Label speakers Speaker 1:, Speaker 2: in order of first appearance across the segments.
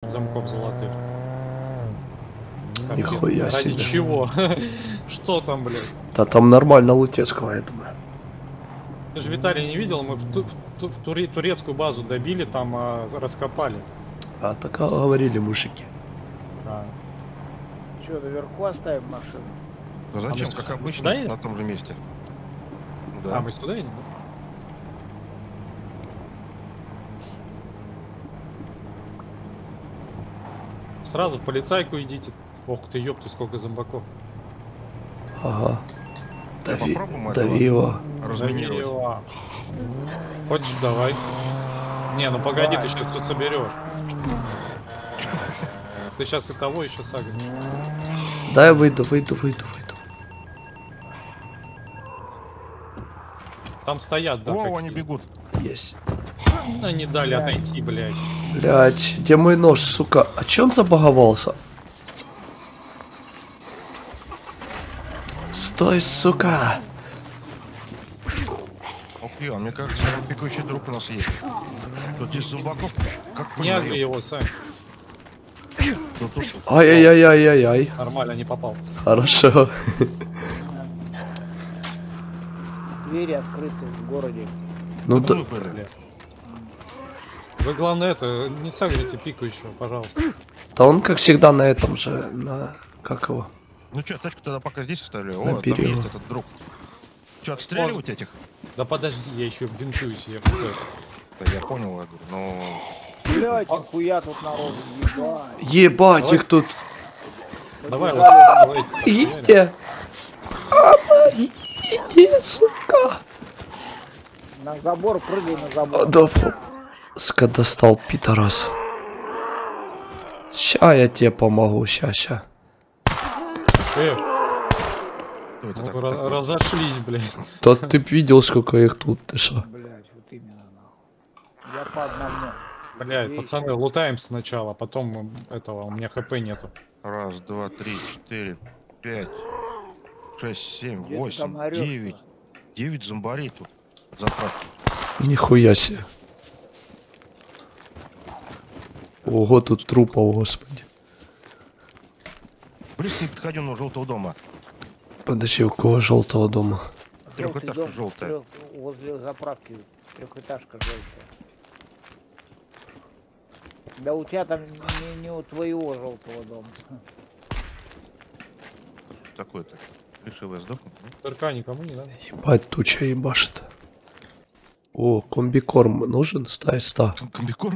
Speaker 1: замков золотых.
Speaker 2: Нихуя себе.
Speaker 1: Ради чего? Что там, блядь?
Speaker 2: Да там нормально Лутецкого, я думаю.
Speaker 1: Ты же, Виталий, не видел? Мы в турецкую базу добили, там раскопали.
Speaker 2: А так говорили мужики.
Speaker 1: А.
Speaker 3: Че, наверху оставим машину?
Speaker 4: Да зачем,
Speaker 1: мы
Speaker 4: как обычно,
Speaker 1: сюда едем?
Speaker 4: на том же месте. Да.
Speaker 1: А, мы сюда едем? Сразу в полицайку идите. Ох ты, ёпта, сколько зомбаков.
Speaker 2: Ага. Дави,
Speaker 4: попробуем
Speaker 2: дави его.
Speaker 4: Разминировать.
Speaker 1: Дави. Хочешь, давай. Не, ну погоди,
Speaker 3: Давай.
Speaker 1: ты сейчас все соберешь. Ты сейчас и того еще сагнешь.
Speaker 2: Да, я выйду.
Speaker 1: Там стоят, да.
Speaker 4: О,
Speaker 1: какие.
Speaker 4: они бегут.
Speaker 2: Есть.
Speaker 1: Ну, не дали отойти, блядь.
Speaker 2: Блять, где мой нож, сука? А че он забаговался? Стой, сука!
Speaker 4: Ох, я, мне кажется, пикающий друг у нас есть. Тут из зомбаков, как
Speaker 1: Не агри его, Сань.
Speaker 2: Ай-яй-яй-яй-яй.
Speaker 1: Нормально, не попал.
Speaker 2: Хорошо.
Speaker 3: Двери открыты в городе.
Speaker 2: Ну да.
Speaker 1: Вы, главное, это, не сагрите пикающего, пожалуйста.
Speaker 2: Да он, как всегда, на этом же, на... Как его?
Speaker 4: Ну что, тачку тогда пока здесь оставлю. О,
Speaker 2: Набери
Speaker 4: там
Speaker 2: его.
Speaker 4: есть этот друг. Что, отстреливать этих?
Speaker 1: Да подожди, я еще бинтуюсь, я
Speaker 4: Да я понял, я говорю, но...
Speaker 3: Блять, нихуя тут народу, ебать.
Speaker 2: Ебать, их тут...
Speaker 1: Давай, вот, давай.
Speaker 2: Помогите! Помогите, сука!
Speaker 3: На забор, прыгай на забор.
Speaker 2: Да, сука, достал, пидорас. Ща я тебе помогу, ща.
Speaker 4: Что это
Speaker 1: Ну,
Speaker 4: так, такое?
Speaker 1: разошлись, блядь.
Speaker 2: Да ты б видел, сколько их тут, ты шо?
Speaker 3: Блять, вот именно нахуй. Я по одному.
Speaker 1: Блядь, пацаны, лутаем сначала, потом этого, у меня хп нету.
Speaker 4: Раз, два, три, четыре, пять, шесть, семь,
Speaker 3: Где ты
Speaker 4: восемь,
Speaker 3: там орёшь-то?
Speaker 4: 9. 9 зомбарей тут. Заправки.
Speaker 2: Нихуя себе. Ого, тут трупов, господи.
Speaker 4: Близко не подходи на желтого дома.
Speaker 2: Подожди, у кого желтого дома?
Speaker 4: Трехэтажка
Speaker 3: Желтый дом,
Speaker 4: желтая.
Speaker 3: возле заправки трехэтажка желтая. Да у тебя там не у твоего желтого дома.
Speaker 4: Что такое-то? Решил сдохнуть?
Speaker 1: ТРК никому не надо.
Speaker 2: Ебать, туча ебашит. О, комбикорм нужен? Стай, ста.
Speaker 4: Комбикорм?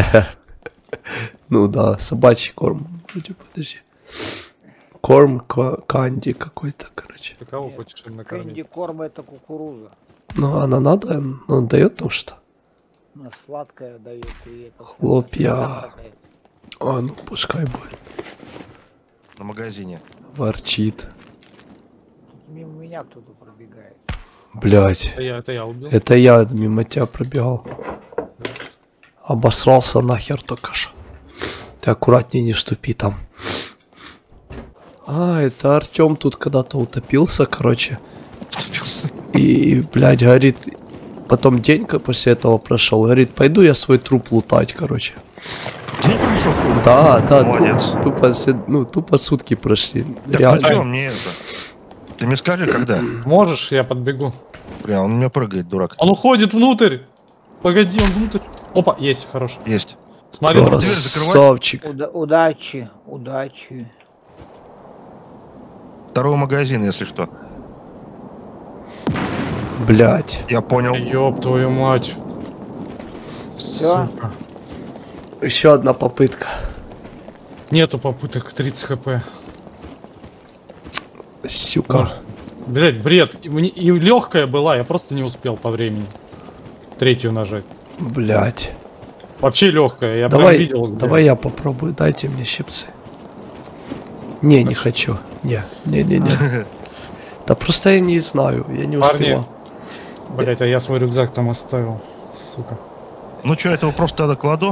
Speaker 2: Ну да, собачий корм. Вроде, подожди. Корм канди какой-то, короче.
Speaker 1: Ты кого хочешь им накормить?
Speaker 3: Кэнди корм это кукуруза.
Speaker 2: Ну, она надо, он дает там что?
Speaker 3: Она сладкая дает и это.
Speaker 2: Хлопья.
Speaker 3: Такая.
Speaker 2: А, ну пускай будет.
Speaker 4: На магазине.
Speaker 2: Ворчит.
Speaker 3: Мимо меня кто-то пробегает.
Speaker 2: Блять.
Speaker 1: Это я убил.
Speaker 2: Это я мимо тебя пробегал. Обосрался нахер только что. Ты аккуратнее не вступи там. А, это Артем тут когда-то утопился, короче. И, блядь, говорит, потом денька после этого прошел. Говорит, пойду я свой труп лутать, короче.
Speaker 4: День пришел?
Speaker 2: Да,
Speaker 4: Молодец.
Speaker 2: тупо сутки прошли.
Speaker 4: Так
Speaker 2: Реально.
Speaker 4: ну чё мне это? Ты мне скажи, когда?
Speaker 1: Можешь, я подбегу.
Speaker 4: Бля, он у меня прыгает, дурак.
Speaker 1: Он уходит внутрь. Погоди, он внутрь. Опа, есть, хорош.
Speaker 4: Есть.
Speaker 1: Смотри,
Speaker 4: Дверь закрывать?
Speaker 2: Красавчик.
Speaker 3: Удачи, удачи.
Speaker 4: Второй магазин, если что.
Speaker 2: Блять.
Speaker 4: Я понял.
Speaker 1: ёб твою мать.
Speaker 3: Всё?
Speaker 1: Сука.
Speaker 2: Еще одна попытка.
Speaker 1: Нету попыток, 30 хп.
Speaker 2: Сюка.
Speaker 1: Блять, бред. И легкая была, я просто не успел по времени. Третью нажать.
Speaker 2: Блять.
Speaker 1: Вообще легкая, я прям
Speaker 2: Давай,
Speaker 1: видел. Где.
Speaker 2: давай я попробую. Дайте мне щипцы. Не хочу. Не. Да просто я не знаю, я не
Speaker 1: Парни.
Speaker 2: успевал.
Speaker 1: Блять, а я свой рюкзак там оставил. Сука.
Speaker 4: Ну что, этого просто тогда кладу?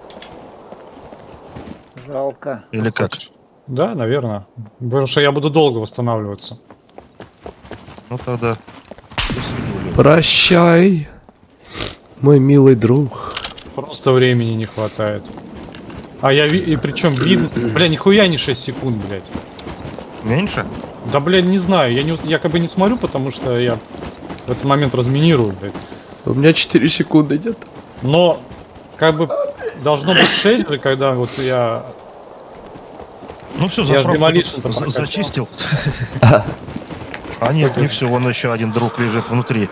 Speaker 3: Жалко.
Speaker 4: Или как?
Speaker 1: Да, наверное. Потому что я буду долго восстанавливаться.
Speaker 4: Ну тогда. До свидания.
Speaker 2: Прощай, мой милый друг.
Speaker 1: Просто времени не хватает. А я и причем видно. Бля, нихуя не 6 секунд, блядь.
Speaker 4: Меньше?
Speaker 1: Да, блядь, не знаю. Я как бы не смотрю, потому что я в этот момент разминирую, блядь.
Speaker 2: У меня 4 секунды нет.
Speaker 1: Но как бы должно быть 6 же, когда вот я.
Speaker 4: Ну все,
Speaker 1: Я
Speaker 4: заправку
Speaker 1: Demolition-то
Speaker 4: тут
Speaker 1: прокачал.
Speaker 4: зачистил. А нет, не все, вон еще один друг лежит внутри.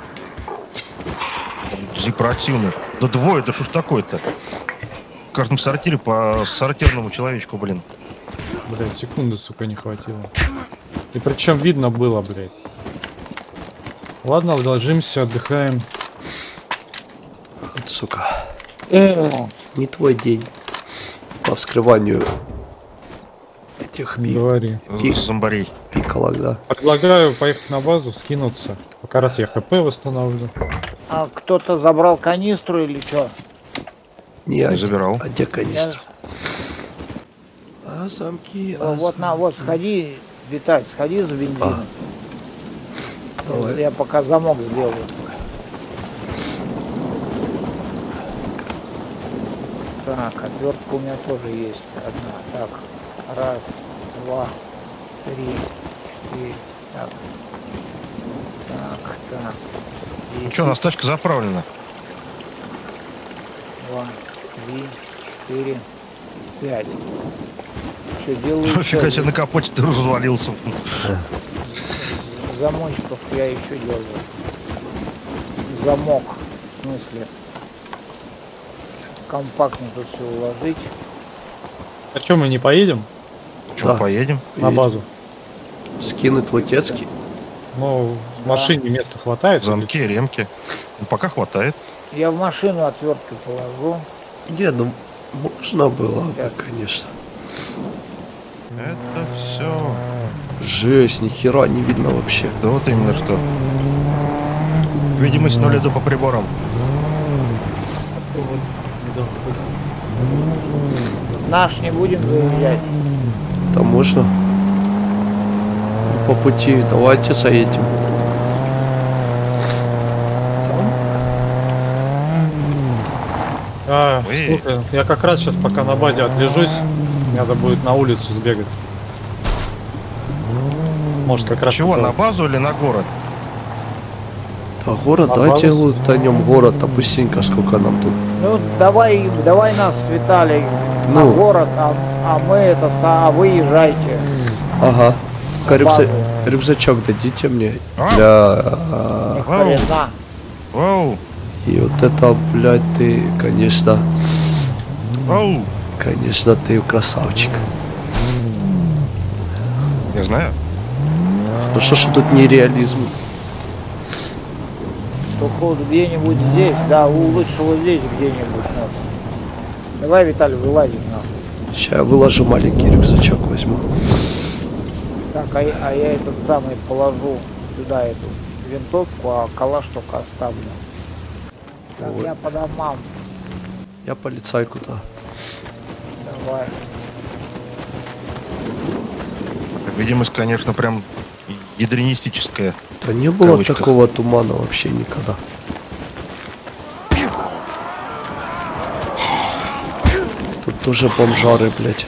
Speaker 4: Противный. Да двое, да что ж такое-то? В каждом сортире по сортирному человечку, блин.
Speaker 1: Блядь, секунды, сука, не хватило. И причем видно было, блядь. Ладно, ложимся, отдыхаем.
Speaker 2: Вот, сука. Не твой день. По вскрыванию этих
Speaker 1: Говори.
Speaker 4: Зомбарей.
Speaker 2: пикалок, да.
Speaker 1: Предлагаю поехать на базу, скинуться. Пока раз я ХП восстанавливаю.
Speaker 3: А кто-то забрал канистру или что?
Speaker 2: Не, а,
Speaker 4: забирал.
Speaker 2: а где канистра? А замки,
Speaker 3: Вот сходи, Виталь, сходи за бензином.
Speaker 2: Давай.
Speaker 3: Я пока замок сделаю. Так, отвертка у меня тоже есть одна. Так, раз, два, три, четыре. Так, так.
Speaker 4: Ну что, у нас тачка заправлена.
Speaker 3: 2, 3, 4, 5. Что делаю?
Speaker 4: Фига себе, на капоте ты развалился.
Speaker 3: Замочков я еще делаю. Замок, в смысле. Компактно тут все уложить.
Speaker 1: А чё, мы не поедем
Speaker 4: Что,
Speaker 2: Да.
Speaker 4: поедем?
Speaker 1: на базу?
Speaker 2: Скинуть Лутецкий.
Speaker 1: Ну, в машине места хватает.
Speaker 4: Замки, ремки. Ну, пока хватает.
Speaker 3: Я в машину отверткой положу.
Speaker 2: Не, ну можно было бы,
Speaker 3: Так.
Speaker 2: конечно.
Speaker 4: Это все.
Speaker 2: Жесть, ни хера не видно вообще.
Speaker 4: Да вот именно что. Видимость 0 иду по приборам.
Speaker 3: Наш не будем заезжать.
Speaker 2: Там можно? По пути давайте заедем.
Speaker 1: Слушай, я как раз сейчас пока на базе отлежусь, надо будет на улицу сбегать. Может как раз...
Speaker 4: Чего, на базу или на город?
Speaker 2: Да город,
Speaker 1: На
Speaker 2: давайте
Speaker 1: базу?
Speaker 2: лутанем город, а быстренько, сколько нам тут.
Speaker 3: Ну, давай нас, Виталий, на
Speaker 2: Ну.
Speaker 3: город, а вы езжайте.
Speaker 2: Ага.
Speaker 3: Базу.
Speaker 2: Рюкзачок дадите мне.
Speaker 4: А?
Speaker 2: Бля.
Speaker 3: Хрена.
Speaker 4: Оу,
Speaker 2: И вот это, блядь, ты, конечно,
Speaker 4: оу.
Speaker 2: ты красавчик.
Speaker 4: Не знаю.
Speaker 2: Хорошо, что тут нереализм.
Speaker 3: Только вот где-нибудь здесь, да, лучше вот здесь где-нибудь. нас. Давай, Виталий, вылазим нахуй.
Speaker 2: Сейчас я выложу маленький рюкзачок возьму.
Speaker 3: Так, а я этот самый положу сюда эту винтовку, а калаш только оставлю. Так,
Speaker 2: Ой.
Speaker 3: я по домам.
Speaker 2: Я полицайку-то.
Speaker 3: Давай.
Speaker 4: Видимость, конечно, прям ядренистическая.
Speaker 2: Да не было
Speaker 4: кавычках.
Speaker 2: такого тумана вообще никогда. Тут тоже бомжары, блядь.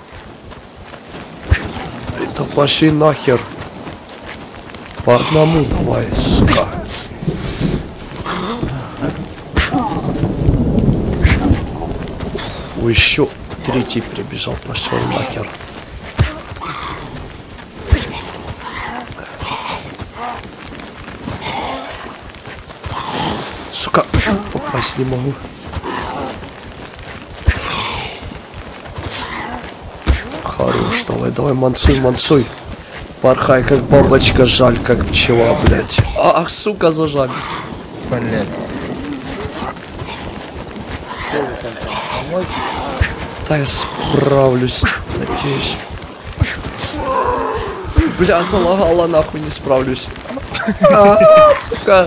Speaker 2: Это пошли нахер. По одному давай, сука. Ой, еще третий прибежал, пошел нахер. Сука, попасть не могу. Хорош, давай, мансуй. Порхай, как бабочка, жаль, как пчела, блядь. Ах, сука, зажали.
Speaker 4: Блядь.
Speaker 2: Да я справлюсь, надеюсь. Бля, залагала, нахуй не справлюсь. Сука.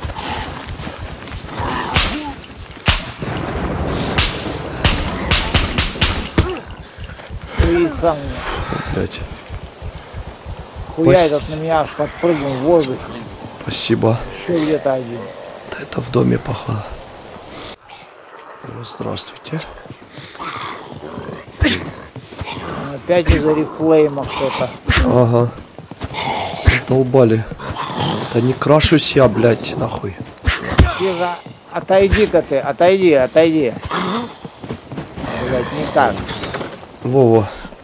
Speaker 3: Ты сам
Speaker 2: Блядь,
Speaker 3: хуя этот на меня аж подпрыгнул в воздухе.
Speaker 2: спасибо.
Speaker 3: Еще где-то один.
Speaker 2: Да это в доме, походу. Ну, здравствуйте.
Speaker 3: Опять из-за рефлейма кто-то.
Speaker 2: Ага. Задолбали. Да не крашусь я, блядь, нахуй.
Speaker 3: Тихо, отойди-ка ты, отойди. Блять, не так.
Speaker 2: Вова.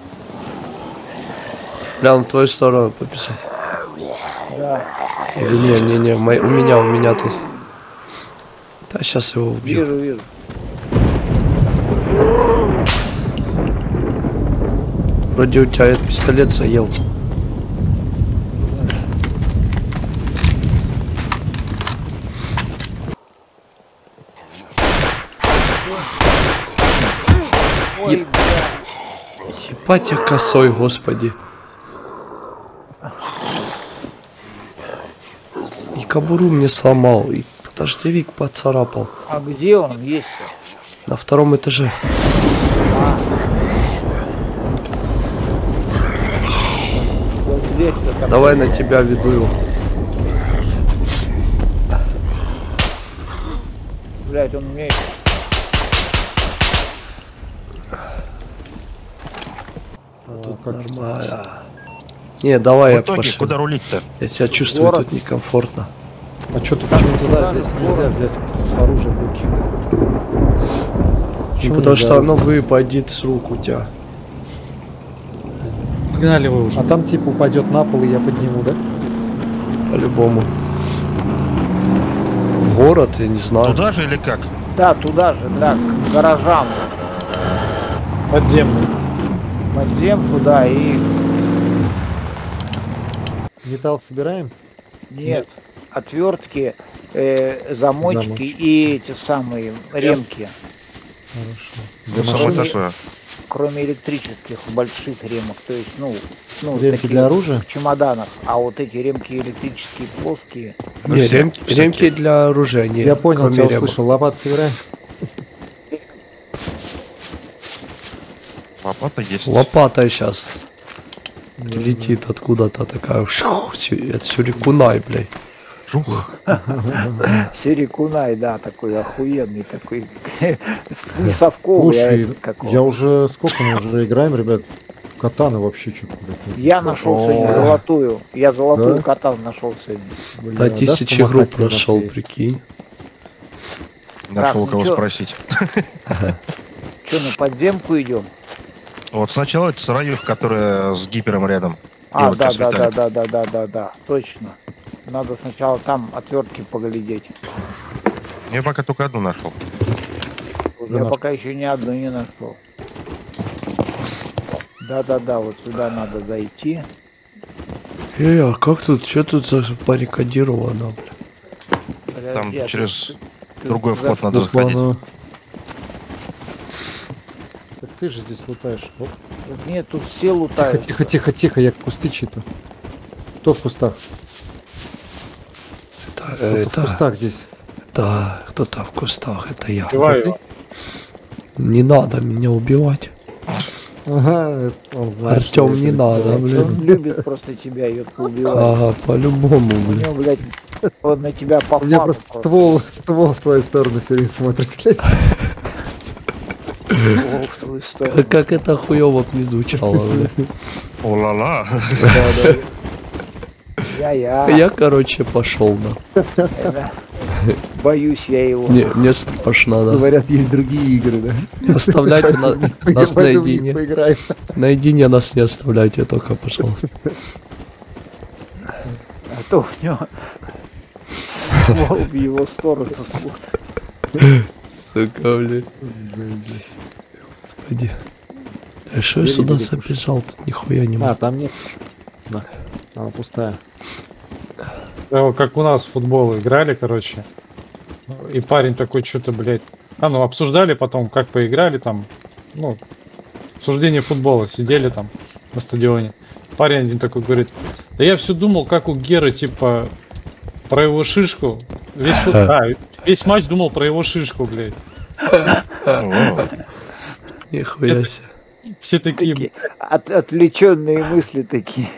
Speaker 2: Бля, он в твою сторону побежал.
Speaker 3: Да,
Speaker 2: Или не, у меня тут. Да, сейчас его убью.
Speaker 3: вижу.
Speaker 2: Вроде у тебя этот пистолет заел.
Speaker 3: Ой, бля.
Speaker 2: Ебать я косой, господи. И кобуру мне сломал, и дождевик поцарапал.
Speaker 3: А где он есть?
Speaker 2: На втором этаже.
Speaker 3: Вот здесь вот.
Speaker 2: Давай на тебя веду его.
Speaker 3: Блять, он умеет.
Speaker 2: Тут нормально. Не, давай
Speaker 4: В
Speaker 2: я
Speaker 4: итоге,
Speaker 2: пошел.
Speaker 4: куда рулить-то?
Speaker 2: Я себя чувствую
Speaker 3: Город.
Speaker 2: тут некомфортно.
Speaker 1: А чё ты
Speaker 5: Почему туда? Здесь нельзя взять оружие в руки.
Speaker 2: Ну,
Speaker 5: Почему
Speaker 2: потому
Speaker 5: нельзя
Speaker 2: что оно
Speaker 5: оружие?
Speaker 2: выпадет с рук у тебя.
Speaker 1: погнали вы уже?
Speaker 5: А там типа упадет на пол, и я подниму, да?
Speaker 2: По-любому. В город, я не знаю.
Speaker 4: Туда же или как?
Speaker 3: Да, туда же, да, к гаражам.
Speaker 1: Подземный.
Speaker 3: Подземку, да, и
Speaker 5: Металл собираем?
Speaker 3: нет, отвертки, замочки
Speaker 5: Замочки.
Speaker 3: и эти самые ремки.
Speaker 5: Хорошо.
Speaker 4: Ну, само такое.
Speaker 3: Кроме электрических больших ремок, то есть, ну
Speaker 5: Ремки
Speaker 3: таких
Speaker 5: для оружия?
Speaker 3: в чемоданах, а вот эти ремки электрические плоские.
Speaker 2: Не,
Speaker 4: Все,
Speaker 2: ремки для оружия, нет.
Speaker 5: Я понял,
Speaker 2: кроме
Speaker 5: тебя
Speaker 2: ремок.
Speaker 5: услышал. Лопат собираем?
Speaker 4: Лопата есть.
Speaker 2: Лопата сейчас летит откуда-то такая. Это сюрикунай, блядь.
Speaker 4: Жух.
Speaker 3: Сирикунай, да, такой охуенный, такой не совковый, а
Speaker 5: Слушай,
Speaker 3: этот какой.
Speaker 5: я уже... Сколько мы уже играем, ребят? Катаны вообще что-то, блядь.
Speaker 3: Я нашел сегодня золотую. Я золотую
Speaker 5: Да?
Speaker 3: катан нашел сегодня.
Speaker 5: Бля,
Speaker 2: Да,
Speaker 5: дашь
Speaker 2: 1000
Speaker 5: помахать
Speaker 2: групп
Speaker 5: мне
Speaker 2: прошел,
Speaker 5: нахуй?
Speaker 2: прикинь.
Speaker 4: Нашел у
Speaker 3: Так,
Speaker 4: кого
Speaker 3: ну чё?
Speaker 4: спросить.
Speaker 3: Что, на подземку идем?
Speaker 4: Вот сначала это сыроюх, которая с гипером рядом.
Speaker 3: А,
Speaker 4: вот
Speaker 3: да,
Speaker 4: сейчас Виталик.
Speaker 3: да, точно. Надо сначала там отвертки поглядеть.
Speaker 4: Я пока только одну нашел.
Speaker 3: Я пока еще ни одну не нашел. Да, вот сюда надо зайти.
Speaker 2: А как тут, что тут за баррикадировано, бля?
Speaker 4: Там
Speaker 3: Подожди, а
Speaker 4: через
Speaker 3: ты
Speaker 4: другой
Speaker 3: за
Speaker 4: вход
Speaker 3: что?
Speaker 4: надо заходить.
Speaker 5: Ладно. Так ты же здесь лутаешь. Оп.
Speaker 3: Нет, тут все лутают.
Speaker 5: Тихо, я кусты читаю. Кто в кустах? Кто в кустах здесь?
Speaker 2: Да, кто-то в кустах, это я.
Speaker 1: Убиваю его.
Speaker 2: Не надо меня убивать.
Speaker 5: Ага, он знает.
Speaker 2: Артём,
Speaker 5: что
Speaker 2: не
Speaker 5: это.
Speaker 2: надо, блин.
Speaker 3: Он любит просто тебя, ёбка, убивать.
Speaker 2: Ага, по-любому,
Speaker 3: У
Speaker 2: блин.
Speaker 3: него, блядь, он на тебя по
Speaker 5: У меня
Speaker 3: фану
Speaker 5: просто ствол в твою сторону все время смотрит, блядь.
Speaker 3: Ствол в твою сторону.
Speaker 2: Как это хуёво б не звучало, бля.
Speaker 4: О-ла-ла.
Speaker 3: Я.
Speaker 2: Я, короче, пошел, да.
Speaker 3: Да. Боюсь я его.
Speaker 2: Мне страшно, да.
Speaker 5: Говорят, есть другие игры, да?
Speaker 2: Не оставляйте
Speaker 5: Я
Speaker 2: нас
Speaker 5: пойду в них
Speaker 2: наедине.
Speaker 5: поиграю.
Speaker 2: Наедине нас не оставляйте только, пожалуйста.
Speaker 3: А то у него ствол в его сторону.
Speaker 2: Сука, блин. Господи. А что я сюда забежал? Тут нихуя не
Speaker 5: А,
Speaker 2: могу.
Speaker 5: там нет. Да. Она пустая.
Speaker 1: Да, вот как у нас в футбол играли, короче. И парень такой, что-то, блядь. Ну, обсуждали потом, как поиграли там. Ну, обсуждение футбола. Сидели там на стадионе. Парень один такой говорит: да я все думал, как у Геры, типа, про его шишку. Весь матч думал про его шишку, блядь.
Speaker 4: О,
Speaker 2: Нихуя себе.
Speaker 1: Все такие,
Speaker 3: Такие отвлеченные мысли такие.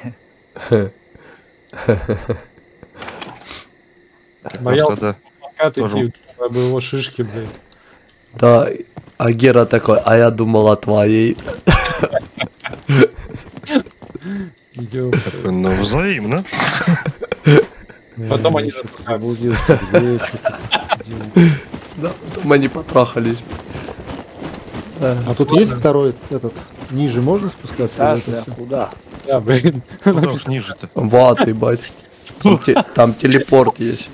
Speaker 1: боялся
Speaker 4: просто, да.
Speaker 1: откаты
Speaker 4: тоже.
Speaker 1: идти, об его шишки, блядь.
Speaker 2: Да, а Гера такой, а я думал о твоей.
Speaker 4: Такой, ну, взаимно.
Speaker 1: Потом они
Speaker 5: заблудился. Где, что-то
Speaker 2: Да, потом они потрахались.
Speaker 5: А тут есть второй этот? Ниже можно спускаться? или это
Speaker 3: Саша,
Speaker 5: всё?
Speaker 3: куда?
Speaker 1: Да, блин.
Speaker 4: Куда уж ниже-то?
Speaker 2: Ваты, бать. Там телепорт есть.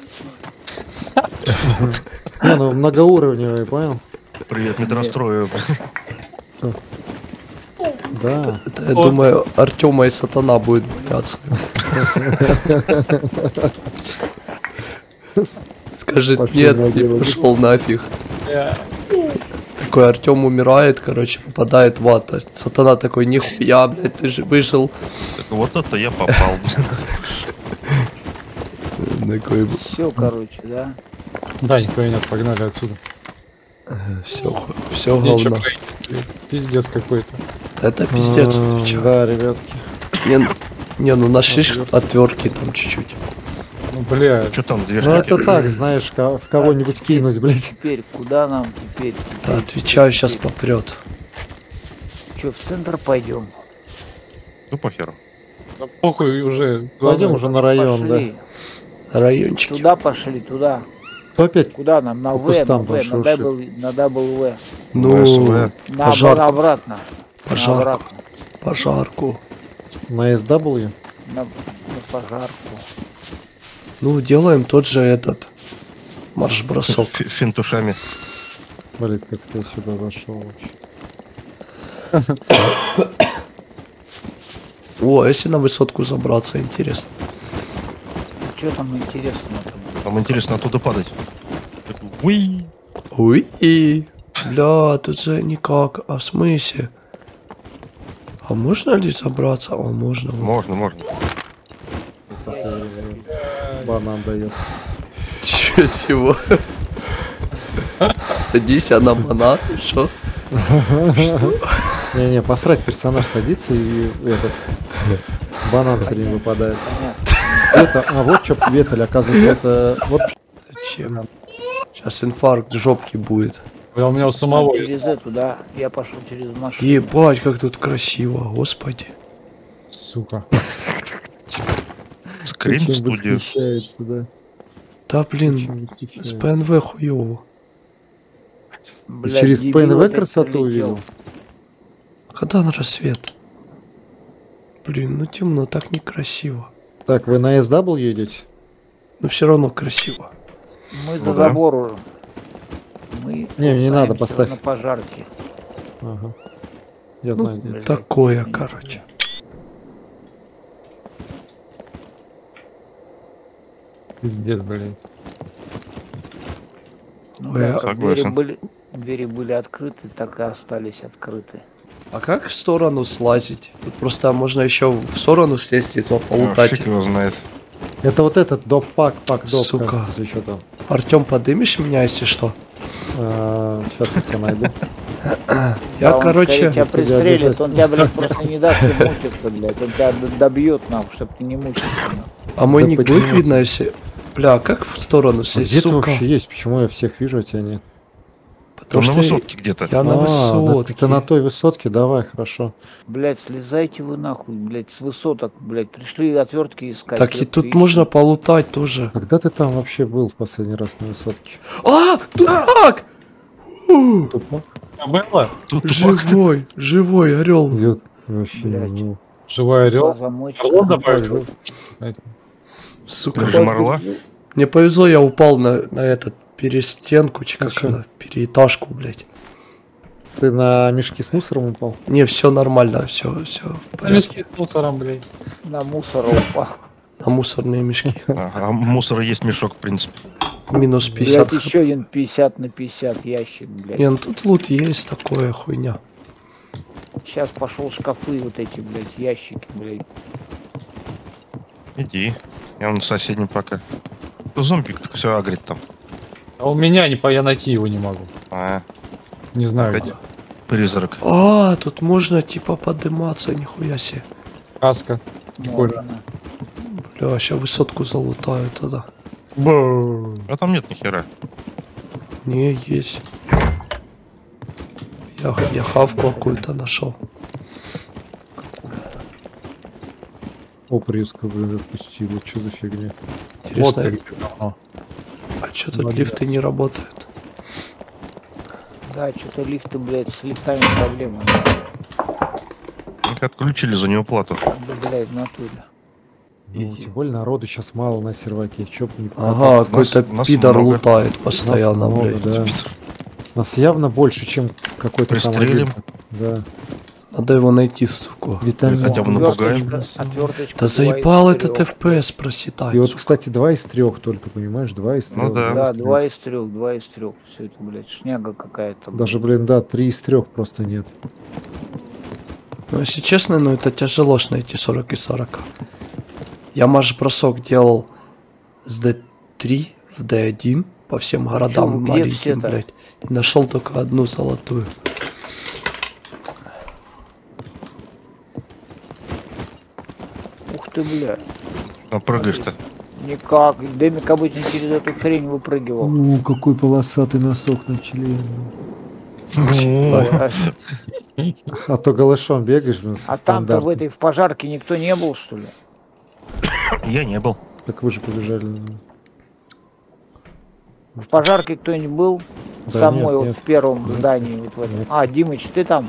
Speaker 5: Не, ну многоуровневый, понял?
Speaker 4: Привет, метрострою.
Speaker 5: Да.
Speaker 2: Это, я думаю, Артема и Сатана будет бояться. Скажет,
Speaker 5: Пошли
Speaker 2: нет,
Speaker 5: на
Speaker 2: и
Speaker 5: дело.
Speaker 2: пошел нафиг.
Speaker 1: Я-
Speaker 2: Такой Артем умирает, короче, попадает в ад. А Сатана такой, нихуя, блядь, ты же выжил.
Speaker 4: Так вот это я попал.
Speaker 2: Такой,
Speaker 3: Все, короче, да?
Speaker 1: Да, никуда нет, погнали отсюда.
Speaker 2: все
Speaker 1: Нечего
Speaker 2: говно.
Speaker 1: пройти, блин. Пиздец какой-то.
Speaker 2: Это пиздец, отвечаю.
Speaker 5: Да, ребятки.
Speaker 2: Не, ну нашли отвертки там чуть-чуть.
Speaker 1: Ну, бля,
Speaker 4: Что там, две
Speaker 5: Ну это
Speaker 4: штуки?
Speaker 5: так, знаешь, в кого-нибудь кинуть, блядь.
Speaker 3: Теперь, куда нам теперь?
Speaker 2: Да, отвечаю, сейчас попрет.
Speaker 3: Че, в центр пойдем?
Speaker 4: Ну, похеру.
Speaker 1: ну, похуй уже.
Speaker 5: Пойдем уже на район, да.
Speaker 3: Пошли.
Speaker 2: Райончики.
Speaker 3: Туда пошли, туда.
Speaker 5: Кто опять?
Speaker 3: Куда нам? На
Speaker 5: По
Speaker 3: В, на
Speaker 5: кустам
Speaker 3: В, на
Speaker 5: пошел,
Speaker 3: W, на W.
Speaker 2: Ну,
Speaker 4: СВ.
Speaker 3: На
Speaker 2: Пожарку.
Speaker 3: обратно. На
Speaker 2: Пожарку.
Speaker 3: обратно.
Speaker 2: пожарку.
Speaker 5: На SW?
Speaker 3: На пожарку.
Speaker 2: Ну, делаем тот же этот марш-бросок.
Speaker 4: Финтушами.
Speaker 5: Блин, как ты сюда зашел вообще?
Speaker 2: О, а если на высотку забраться, интересно.
Speaker 3: Что там интересного-то?
Speaker 4: Там интересно оттуда падать. Уи.
Speaker 2: Уи, бля, тут же никак. А в смысле? А можно ли забраться? О, можно. Вот.
Speaker 4: Можно.
Speaker 5: Банан дает.
Speaker 2: Чего? Садись, а на банан, что?
Speaker 5: Не-не, посрать, персонаж садится и этот банан все время выпадает. Это, а вот что Ветель, оказывается, это вот
Speaker 2: Зачем? Сейчас инфаркт жопки будет.
Speaker 1: У меня у самого есть.
Speaker 3: Через эту, да? Я пошел через машину.
Speaker 2: Ебать, как тут красиво, господи.
Speaker 1: Сука.
Speaker 4: Скрин
Speaker 5: очень
Speaker 4: студию.
Speaker 5: восхищается, да.
Speaker 2: Да блин,
Speaker 5: Очень
Speaker 2: с
Speaker 5: восхищается.
Speaker 2: ПНВ хуёво.
Speaker 3: Блядь,
Speaker 5: Через
Speaker 3: дебил
Speaker 5: ПНВ
Speaker 3: опять
Speaker 5: красоту
Speaker 3: прилетел.
Speaker 5: увидел.
Speaker 2: Когда на рассвет? Блин, ну темно, так некрасиво.
Speaker 5: Так, вы на SW едете?
Speaker 2: Но все равно красиво.
Speaker 3: Мы
Speaker 4: Ну
Speaker 3: за
Speaker 4: да.
Speaker 3: забору. Мы
Speaker 5: Не надо,
Speaker 3: пытаемся
Speaker 5: поставь.
Speaker 3: На пожарке.
Speaker 5: Ага. Я
Speaker 2: Ну,
Speaker 5: знаю, где.
Speaker 3: блядь.
Speaker 2: Такое, короче.
Speaker 1: Пиздец, блин.
Speaker 3: Ну,
Speaker 2: Ой,
Speaker 3: да,
Speaker 2: а-
Speaker 3: как
Speaker 4: Согласен.
Speaker 3: двери были открыты, так и остались открыты.
Speaker 2: А как в сторону слазить? Тут просто можно еще в сторону слезть и то
Speaker 4: А,
Speaker 2: полутать.
Speaker 4: фиг его знает.
Speaker 5: Это вот этот доп-пак, пак-доп,
Speaker 2: Сука.
Speaker 5: кажется, еще там.
Speaker 2: Артем, подымешь меня, если что?
Speaker 5: Сейчас я тебя найду.
Speaker 2: Я,
Speaker 3: Да, он скорее тебя
Speaker 2: короче,
Speaker 3: пристрелит, он тебя, блядь, просто не даст тебе мучиться, блядь. Он тебя добьет нам, чтобы ты не мучился. нахуй.
Speaker 2: а мой
Speaker 5: Да
Speaker 2: ник
Speaker 5: почему?
Speaker 2: будет видно, если... Бля, как в сторону
Speaker 5: А
Speaker 2: слезть,
Speaker 5: где ты
Speaker 2: сука?
Speaker 5: вообще есть? Почему я всех вижу, а тебя нет?
Speaker 2: Потому
Speaker 4: Там на
Speaker 2: что
Speaker 4: высотке где-то.
Speaker 2: я на
Speaker 5: Да
Speaker 2: высотке.
Speaker 5: ты на той высотке, давай, хорошо.
Speaker 3: Блядь, слезайте вы нахуй, блядь, с высоток, блядь. Пришли отвертки искать.
Speaker 2: Так и
Speaker 3: ёпта,
Speaker 2: тут
Speaker 3: ищем.
Speaker 2: можно полутать тоже.
Speaker 5: Когда ты там вообще был в последний раз на высотке?
Speaker 2: А, дурак!
Speaker 5: Тупо?
Speaker 1: А было?
Speaker 4: Тут
Speaker 2: Живой, живой орел.
Speaker 5: Идет вообще,
Speaker 3: Блядь.
Speaker 5: ну,
Speaker 1: Живой орел.
Speaker 3: Замочек.
Speaker 1: Орлон добавил?
Speaker 2: Сука.
Speaker 4: Же морла.
Speaker 2: Мне повезло, я упал на этот перестенку, чи как
Speaker 5: Хорошо.
Speaker 2: она, переэтажку, блядь.
Speaker 5: ты на мешки с мусором упал?
Speaker 2: Не, все нормально, все в
Speaker 1: На
Speaker 2: порядке.
Speaker 1: мешки с мусором, блядь.
Speaker 3: На мусор упал.
Speaker 2: На мусорные мешки.
Speaker 4: А мусора есть мешок, в принципе.
Speaker 2: Минус 50.
Speaker 3: Блядь, еще один 50 на 50 ящик, блядь.
Speaker 2: Не, ну тут лут есть, такое хуйня.
Speaker 3: Сейчас пошел шкафы вот эти, блядь, ящики, блядь.
Speaker 4: Иди. Я на соседнем пока. Зомбик все агрит там.
Speaker 1: А у меня я найти его не могу.
Speaker 4: А,
Speaker 1: Не знаю.
Speaker 4: опять призрак.
Speaker 2: А, тут можно типа подниматься, нихуя себе.
Speaker 1: Каска. Прикольно.
Speaker 3: Можно.
Speaker 2: Бля, сейчас высотку залутаю тогда.
Speaker 1: Бу.
Speaker 4: А там нет ни хера.
Speaker 2: Не, есть. Я хавку какую-то нашел.
Speaker 5: Опрыска, блин, отпустили. Что за фигня?
Speaker 2: Интересно,
Speaker 1: Вот как говно.
Speaker 2: а что тут лифты не работают?
Speaker 3: Да, что-то лифты, блядь, с лифтами проблемы.
Speaker 4: Их отключили за неуплату.
Speaker 3: Да, блядь, в натуре.
Speaker 5: Ну,
Speaker 2: Изи.
Speaker 5: тем более народу сейчас мало на серваке. Чё б не
Speaker 2: Ага,
Speaker 5: покататься.
Speaker 2: какой-то
Speaker 4: нас
Speaker 2: пидор
Speaker 4: много.
Speaker 2: лутает
Speaker 5: Нас
Speaker 2: постоянно,
Speaker 5: много,
Speaker 2: блядь.
Speaker 5: да. Нас явно больше, чем какой-то там
Speaker 4: Пристрелим.
Speaker 5: один. Да.
Speaker 2: Надо его найти, сука.
Speaker 5: Витамин.
Speaker 4: Или хотя бы напугаем.
Speaker 3: Отверточка.
Speaker 2: Да заебал этот FPS проседать.
Speaker 5: И вот,
Speaker 2: сука.
Speaker 5: кстати, 2 из 3 только, понимаешь? 2 из 3.
Speaker 4: Ну да.
Speaker 3: Да, 2 из 3, 2 из 3. Все это, блядь, шняга какая-то.
Speaker 5: Даже, блин, да, 3 из 3 просто нет.
Speaker 2: Ну, если честно, ну это тяжело ж найти 40 из 40. Я марш-бросок делал с D3 в D1 по всем городам
Speaker 3: где
Speaker 2: маленьким,
Speaker 3: все-то?
Speaker 2: блядь. И нашел только одну золотую.
Speaker 3: Ух ты, бля.
Speaker 4: Напрыгаешь-то.
Speaker 3: Никак. Демик обычно через эту хрень выпрыгивал.
Speaker 5: О, какой полосатый носок на член.
Speaker 3: А,
Speaker 5: А то голышом бегаешь, блин,
Speaker 3: а там-то в этой в пожарке никто не был, что ли?
Speaker 4: Я не был.
Speaker 5: Так вы же побежали.
Speaker 3: В пожарке кто-нибудь был?
Speaker 5: Да
Speaker 3: Самой
Speaker 5: нет,
Speaker 3: вот
Speaker 5: нет.
Speaker 3: в первом
Speaker 5: Нет,
Speaker 3: здании вот в этом.
Speaker 5: нет.
Speaker 3: А, Димыч, ты там?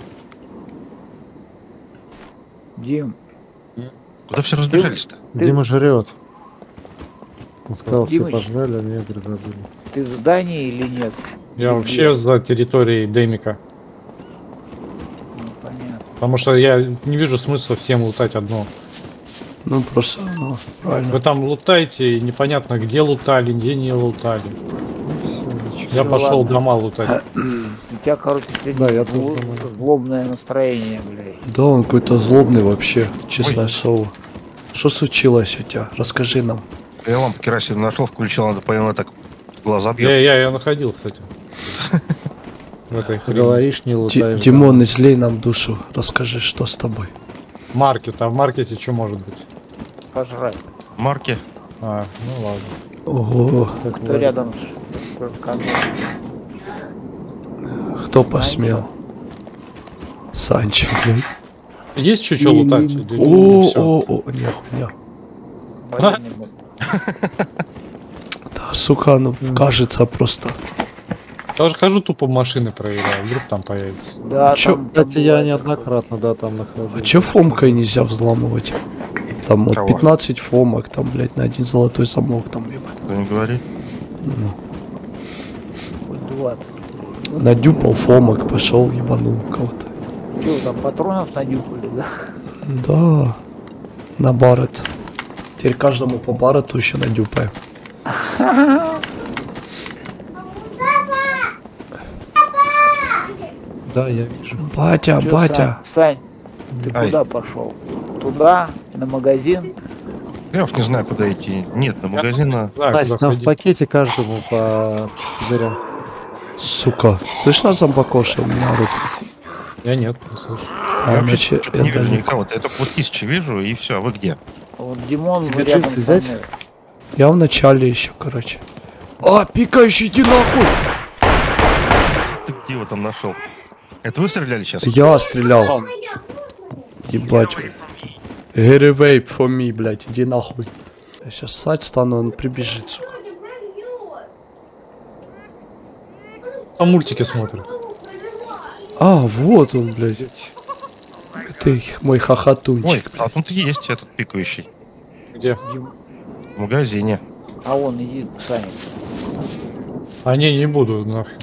Speaker 3: Дим,
Speaker 4: Куда все разбежались-то?
Speaker 5: Дима жрет. Он сказал, все
Speaker 3: Димыч.
Speaker 5: пожрали, а меня, говорит, забыли.
Speaker 3: ты в здании или нет?
Speaker 1: Я вообще за территорией Демика.
Speaker 3: Ну, понятно.
Speaker 1: Потому что я не вижу смысла всем лутать одно.
Speaker 2: Ну просто, ну, правильно.
Speaker 1: Вы там лутаете, и непонятно где лутали, где не лутали.
Speaker 5: Все, ничего.
Speaker 1: Я
Speaker 3: Ну,
Speaker 1: пошел
Speaker 3: ладно.
Speaker 1: дома лутать.
Speaker 3: У тебя, короче, сегодня
Speaker 5: Да, я тоже думаю.
Speaker 3: злобное настроение, блядь.
Speaker 2: Да, он какой-то злобный вообще, честное слово. Что случилось у тебя? Расскажи нам.
Speaker 4: Я лампу керосин нашел, включил, надо поняла так глаза бьет.
Speaker 1: Я находил, кстати. В этой
Speaker 5: Ты
Speaker 1: хрени.
Speaker 5: говоришь, не лутаешь.
Speaker 2: Димон, излей нам душу. Расскажи, что с тобой.
Speaker 1: Маркет, а в маркете что может быть?
Speaker 3: Пожрать.
Speaker 4: Марки.
Speaker 1: А, ну ладно.
Speaker 2: Ого,
Speaker 5: да. Как
Speaker 3: Кто
Speaker 5: вы-
Speaker 3: рядом с каналом?
Speaker 2: кто посмел? Санчо, блядь.
Speaker 1: Есть что лутать? Или всё?
Speaker 2: О, не хуйня.
Speaker 3: Военный был.
Speaker 2: Да, сука, ну кажется просто.
Speaker 1: Тоже хожу тупо машины проверяю, вдруг там появится.
Speaker 3: Да,
Speaker 2: Чё?
Speaker 3: там
Speaker 5: Кстати, я
Speaker 3: бывает
Speaker 5: неоднократно, да, там нахожу.
Speaker 2: А чё фомкой нельзя взламывать? Там вот
Speaker 4: Кого?
Speaker 2: 15 фомок, там, блядь, на один золотой замок, там, ебать.
Speaker 4: Кто не говори.
Speaker 3: такое, хоть 20.
Speaker 2: Надюпал фомок, пошел, ебанул кого-то.
Speaker 3: Чё, там патронов надюхали, да?
Speaker 2: Да, на барет. Теперь каждому по барету еще надюпаем.
Speaker 5: Да, я вижу.
Speaker 2: Батя,
Speaker 3: Чё,
Speaker 2: батя.
Speaker 3: Сань, ты
Speaker 4: Ай.
Speaker 3: куда пошел? Туда, на магазин?
Speaker 4: Я уж не знаю, куда идти. Нет, на магазин на...
Speaker 1: Да,
Speaker 5: Настя,
Speaker 1: куда
Speaker 5: нам в
Speaker 1: ходить?
Speaker 5: пакете каждому по пузырям.
Speaker 2: Сука. Слышно зомбакоша у меня орут?
Speaker 1: Я нет, не слышу.
Speaker 2: А,
Speaker 4: Я
Speaker 2: иначе
Speaker 4: вообще что-то не
Speaker 2: это
Speaker 4: вижу
Speaker 2: не-
Speaker 4: никого. Я только вот тысячи вижу, и все. А вы где?
Speaker 3: Вот Димон
Speaker 5: Тебе
Speaker 3: рядом
Speaker 5: джинсы
Speaker 3: со
Speaker 5: взять?
Speaker 3: мной.
Speaker 2: Я в начале еще, короче. А, пикающий, иди нахуй!
Speaker 4: Ты где его там нашел? Это вы стреляли сейчас?
Speaker 2: Я стрелял. Ебать. Get away from me, блядь, иди нахуй. Я сейчас ссать стану, он прибежит, сука.
Speaker 1: Там мультики смотрят.
Speaker 2: А, вот он, блядь. Это мой
Speaker 4: Ой,
Speaker 2: хохотунчик.
Speaker 4: а тут есть этот пикающий.
Speaker 1: Где?
Speaker 3: Дим-
Speaker 4: В магазине.
Speaker 3: А он иди, Саня.
Speaker 1: А не буду, нахуй.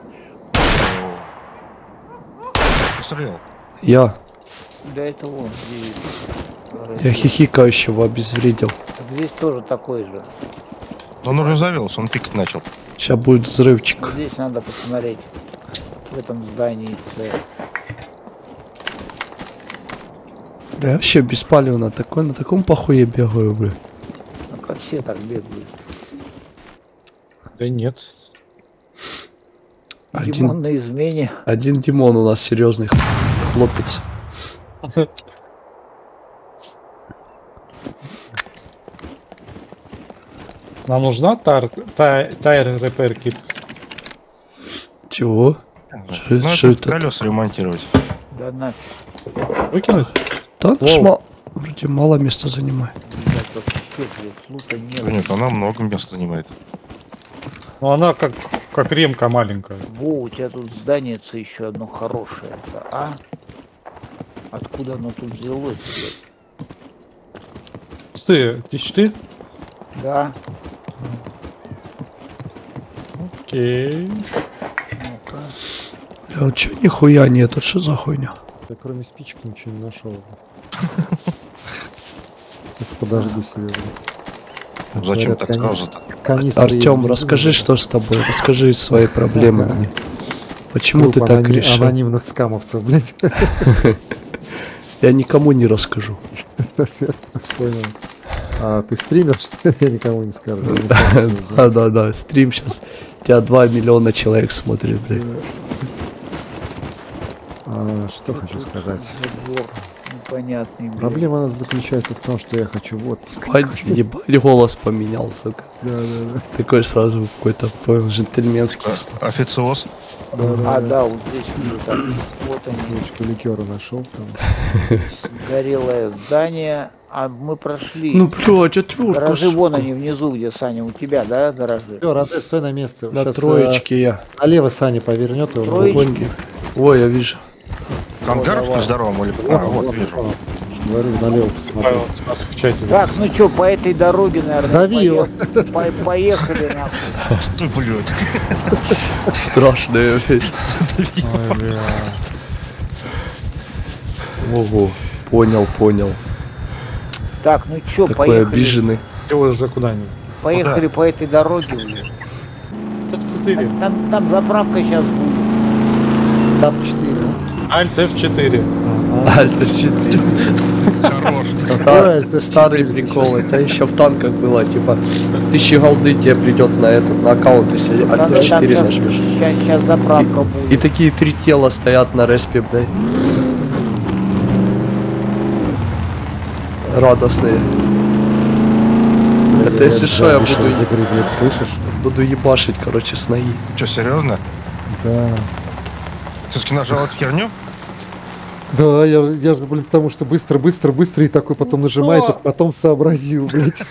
Speaker 4: Пострелял.
Speaker 2: Я
Speaker 3: Да это он.
Speaker 2: Я хихикающего обезвредил.
Speaker 3: Здесь тоже такой же.
Speaker 4: Он уже завелся, он пикать начал.
Speaker 2: Сейчас будет взрывчик.
Speaker 3: Здесь надо посмотреть. В этом здании.
Speaker 2: Бля, я вообще беспалевно такой, на таком похуе бегаю, бля.
Speaker 3: Ну как все так бегают.
Speaker 1: Да нет.
Speaker 3: Димон на измене.
Speaker 2: Один Димон у нас серьезный хлопец.
Speaker 1: Нам нужна тайр репер кит.
Speaker 2: Чего?
Speaker 4: Ну,
Speaker 2: Что
Speaker 4: это
Speaker 2: это?
Speaker 4: колеса ремонтировать.
Speaker 3: Да нафиг.
Speaker 1: Выкинуть?
Speaker 2: Да,
Speaker 1: Воу.
Speaker 2: Вроде мало места занимает.
Speaker 3: Блядь, вообще, блядь, лута нет.
Speaker 4: Да нет, она много места занимает.
Speaker 1: Ну она как ремка маленькая.
Speaker 3: Во, у тебя тут здание еще одно хорошее. А? Откуда оно тут взялось, блядь?
Speaker 1: Пустые, ты?
Speaker 3: Да.
Speaker 1: Окей.
Speaker 3: Ну-ка.
Speaker 2: Бля, вот чё нихуя нет, тут что за хуйня?
Speaker 5: Я кроме спичек ничего не нашел. Сейчас подожди себе. блин.
Speaker 4: Зачем
Speaker 5: Говорят,
Speaker 4: так сразу-то?
Speaker 5: канистры есть
Speaker 2: Артем,
Speaker 5: бензина,
Speaker 2: расскажи,
Speaker 5: да.
Speaker 2: что с тобой, расскажи свои проблемы мне. Почему ты
Speaker 5: Группа
Speaker 2: так решил?
Speaker 5: анонимных скамовцев, блядь.
Speaker 2: Я никому не расскажу.
Speaker 5: Понял. А ты стример, что ли? Я никому не скажу. Я не сам всё знаю.
Speaker 2: Да, стрим сейчас. Тебя 2 миллиона человек смотрит, блядь.
Speaker 5: Что хочу сказать.
Speaker 3: Забор непонятный, блядь.
Speaker 5: Проблема заключается в том, что я хочу вот.
Speaker 2: Ебать, голос поменял, сука.
Speaker 5: Да.
Speaker 2: Такой сразу какой-то, понял, джентльменский стал.
Speaker 4: Официоз.
Speaker 3: А, да, вот здесь вижу, так, вот они,
Speaker 5: Бутылочку ликера нашел там.
Speaker 3: горелое здание, а мы прошли.
Speaker 2: Ну, блядь, отвертка,
Speaker 3: Гаражи вон
Speaker 2: сука.
Speaker 3: они внизу, где Саня, у тебя, да, гаражи?
Speaker 5: Все, Розе, стой на месте.
Speaker 2: На
Speaker 5: Щас,
Speaker 2: троечке я.
Speaker 5: налево Саня повернет и
Speaker 3: Троечки.
Speaker 2: Вон- Ой, я вижу.
Speaker 4: Ангаров
Speaker 3: давай.
Speaker 4: ты здоровым или... А, вот вижу.
Speaker 5: Говорю, налево посмотри.
Speaker 1: Павел, нас в чате
Speaker 3: Так,
Speaker 1: записал.
Speaker 3: ну чё, по этой дороге, наверное,
Speaker 5: Дави его.
Speaker 3: поехали нахуй.
Speaker 4: Стой, блядь.
Speaker 2: Страшная, блядь.
Speaker 1: Ой, бля.
Speaker 2: Ого, понял.
Speaker 3: Так, ну чё,
Speaker 2: Такой
Speaker 3: поехали.
Speaker 2: обиженный.
Speaker 1: Ты уже куда-нибудь.
Speaker 3: Поехали по этой дороге, блин.
Speaker 1: Тут 4.
Speaker 3: Там заправка сейчас будет.
Speaker 5: Тап 4.
Speaker 1: Alt F4.
Speaker 2: Альта 4.
Speaker 4: Хорош.
Speaker 2: Старый прикол, это еще в танках было, типа, 1000 голды тебе придет на этот, на аккаунт, если Альта 4 нажмешь.
Speaker 3: Сейчас заправка будет.
Speaker 2: И такие 3 тела стоят на респе, блядь. Радостные. Это если что, я
Speaker 5: вышел из игры, блядь, слышишь?
Speaker 2: буду ебашить, короче, с ноги.
Speaker 4: Че, серьезно?
Speaker 5: Да.
Speaker 4: Все-таки нажал эту херню?
Speaker 5: Да, я же, блин, потому что быстро, и такой потом нажимаю, только потом сообразил, блядь.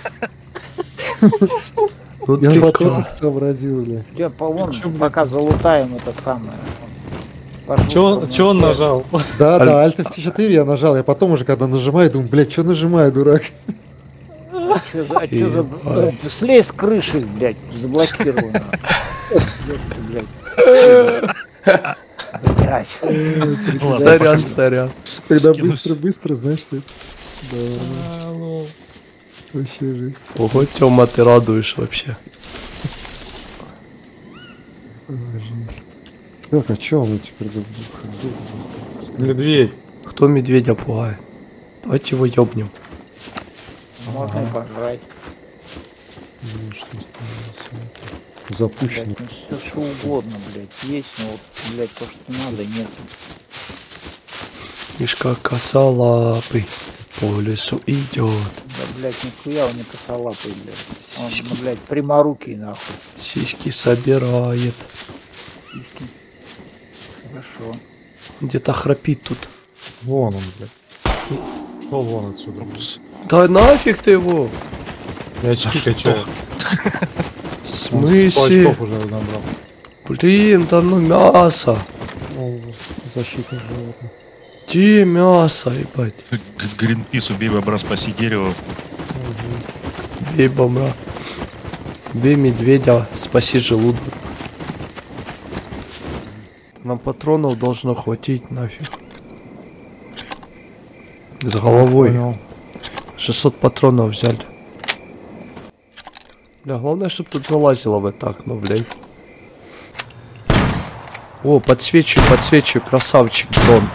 Speaker 2: Вот
Speaker 5: Я
Speaker 2: ты
Speaker 5: потом
Speaker 2: как.
Speaker 5: сообразил, блядь.
Speaker 3: Я, по-моему, пока залутаем это самое. Пошел
Speaker 1: Чё он нажал?
Speaker 5: Да, Alt F4 я нажал, я потом уже, когда нажимаю, думаю, блядь, что нажимаю, дурак?
Speaker 3: Чё за...
Speaker 2: Ебать.
Speaker 3: Слезь с крыши, блядь, заблокировано. Блядь. Блядь.
Speaker 2: Сорян.
Speaker 5: Когда
Speaker 4: Скинусь.
Speaker 5: быстро, знаешь, что это? Да, вообще жесть.
Speaker 2: Ого, Тёма, ты радуешь вообще.
Speaker 5: Так, а чё мы теперь?
Speaker 1: Медведь.
Speaker 2: Кто медведя пугает? Давайте его ёбнем.
Speaker 3: Можно и пожрать.
Speaker 5: Запущено.
Speaker 3: Блядь, ну все что угодно, блядь. Есть, но вот, блядь, то, что надо, нет.
Speaker 2: Мишка косолапый по лесу идет.
Speaker 3: Да, блядь, нихуя он не косолапый, блядь. Он, ну, блядь, пряморукий, нахуй.
Speaker 2: Сиськи собирает.
Speaker 3: Хорошо.
Speaker 2: Где-то храпит тут.
Speaker 1: Вон он, блядь. Шел вон отсюда.
Speaker 2: Да нафиг ты его!
Speaker 1: Я очки качаю.
Speaker 2: В
Speaker 1: Он 100
Speaker 2: смысле?
Speaker 1: очков уже набрал.
Speaker 2: Блин, да ну мясо.
Speaker 5: Защита животных.
Speaker 2: Где мясо, ебать?
Speaker 4: Гринпис, убей бобра, спаси дерево.
Speaker 2: Бей бомра. Бей медведя, спаси желудок. Нам патронов должно хватить нафиг. С головой.
Speaker 1: Понял.
Speaker 2: 600 патронов взяли. Бля, главное, чтобы тут залазило в это окно, блядь. О, подсвечиваю, красавчик, дрон.